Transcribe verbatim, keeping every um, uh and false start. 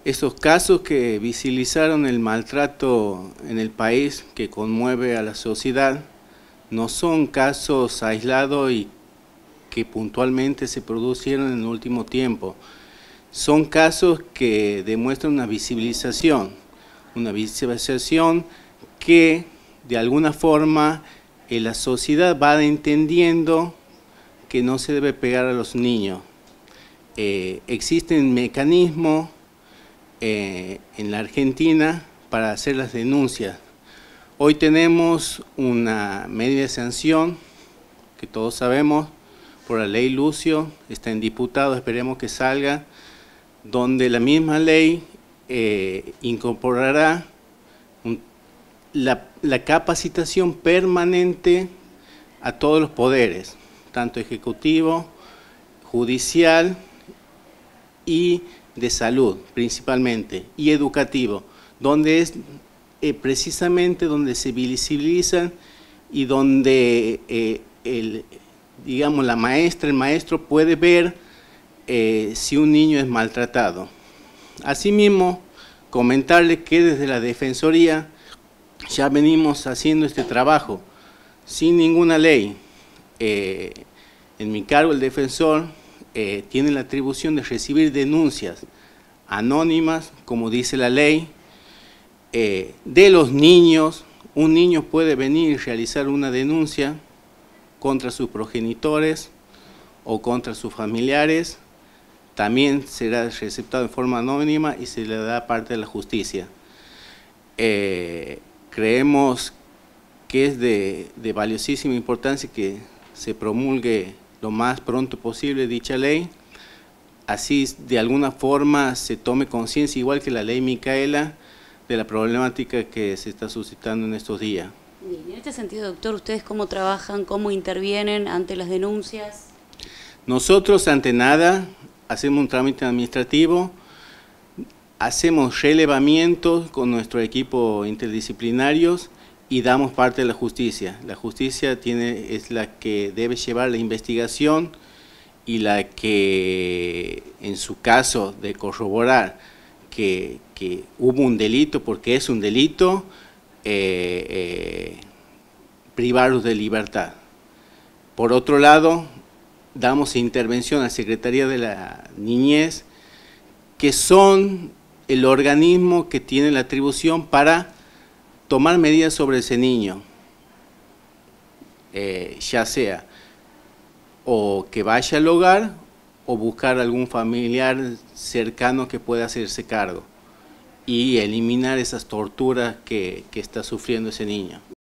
Estos casos que visibilizaron el maltrato en el país, que conmueve a la sociedad, no son casos aislados y que puntualmente se produjeron en el último tiempo. Son casos que demuestran una visibilización, una visibilización que de alguna forma eh, la sociedad va entendiendo que no se debe pegar a los niños. Eh, existen mecanismos eh, en la Argentina para hacer las denuncias. Hoy tenemos una medida de sanción que todos sabemos por la ley Lucio, está en diputado, esperemos que salga, donde la misma ley eh, incorporará un, la, la capacitación permanente a todos los poderes, tanto ejecutivo, judicial y de salud principalmente, y educativo, donde es eh, precisamente donde se visibilizan y donde eh, el, digamos, la maestra, el maestro puede ver eh, si un niño es maltratado. Asimismo, comentarle que desde la Defensoría ya venimos haciendo este trabajo sin ninguna ley. Eh, en mi cargo, el defensor eh, tiene la atribución de recibir denuncias anónimas, como dice la ley, eh, de los niños. Un niño puede venir y realizar una denuncia contra sus progenitores o contra sus familiares, también será receptado en forma anónima y se le da parte de la justicia. Eh, creemos que es de, de valiosísima importancia que se promulgue lo más pronto posible dicha ley, así de alguna forma se tome conciencia, igual que la ley Micaela, de la problemática que se está suscitando en estos días. Bien, en este sentido, doctor, ¿ustedes cómo trabajan, cómo intervienen ante las denuncias? Nosotros, ante nada, hacemos un trámite administrativo, hacemos relevamientos con nuestro equipo interdisciplinarios y damos parte de la justicia. La justicia tiene, es la que debe llevar la investigación y la que, en su caso de corroborar que, que hubo un delito, porque es un delito, eh, eh, privarlos de libertad. Por otro lado, damos intervención a la Secretaría de la Niñez, que son el organismo que tiene la atribución para tomar medidas sobre ese niño, eh, ya sea o que vaya al hogar o buscar algún familiar cercano que pueda hacerse cargo y eliminar esas torturas que, que está sufriendo ese niño.